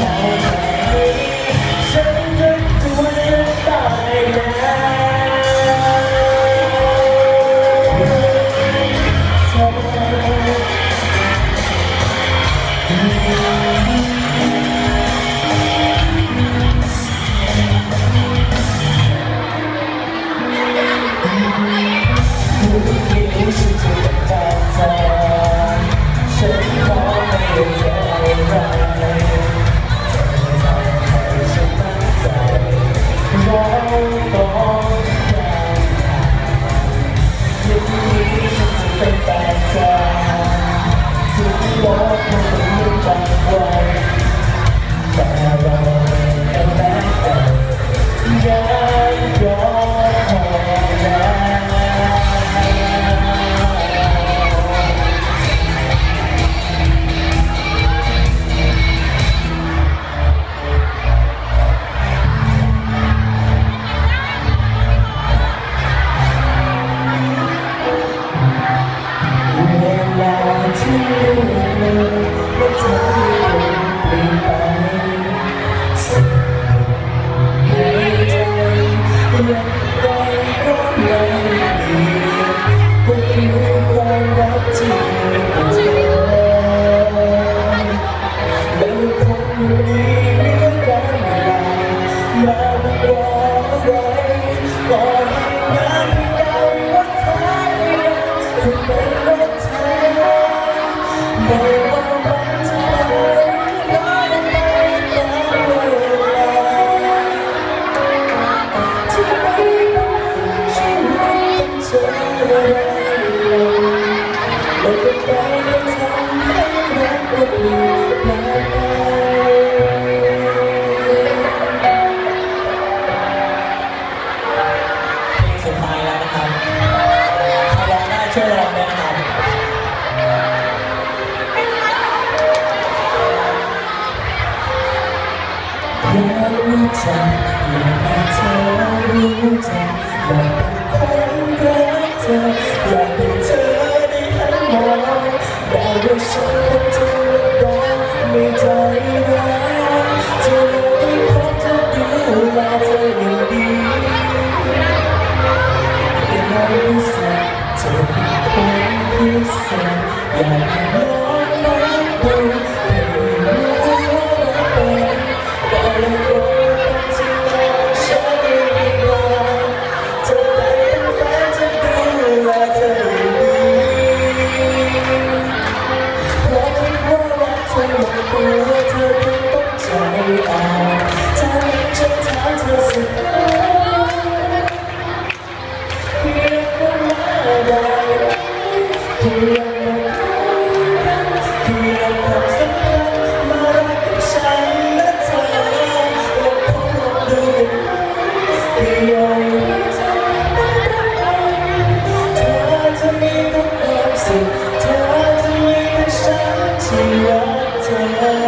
ฉันนึกตัวจะตายช่วยร้องด้วยนะครับอยากรู้จักอยากให้เธอรู้จักอยากเป็นคนรักเธออยากให้เธอได้หันมองอยากให้ฉันคนเธอรักไม่ใจร้ายเธอได้พบเธอดูแลเธออย่างดีอยากรู้สึกเธอเป็นคนพิเศษอยากให้ลองรักดูให้รู้ว่ารักเป็นก็เลยรู้ที่เราฉันได้รักเธอเป็นแฟนจะดูแลเธอดีเพราะคิดว่ารักเธอหมดตัวเธอคงต้องใจอ่อนถ้าฉันถามเธอสักครั้งเพียงคำว่าได้เพียงความสัมพันธ์มารักกับฉันและเธอและพบดูกันเพียงเธอจะมีทุกความสุขเธอจะมีแต่ฉันที่รักเธอ